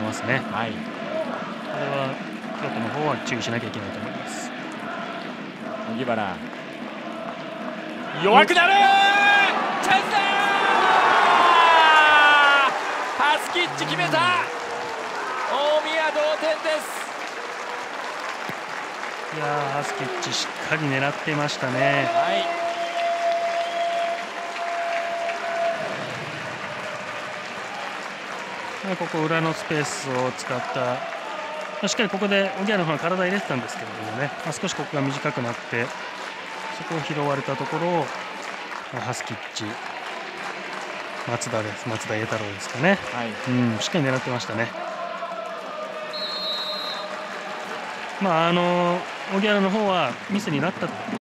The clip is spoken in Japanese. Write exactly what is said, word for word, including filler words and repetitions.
ますね。 はい、 これは京都の方は注意しなきゃいけないと思います。 荻原弱くなる、チャンスだー、ハスキッチ決めた、大宮同点です。 いやー、ハスキッチしっかり狙ってましたね。 はい、 ここ裏のスペースを使ったしっかりここで荻原の方が体入れてたんですけれどもね、まあ、少しここが短くなってそこを拾われたところを、まあ、ハスキッチ松田です松田栄太郎ですかね、 はい、 うん、しっかり狙ってましたね。まああの荻原の方はミスになった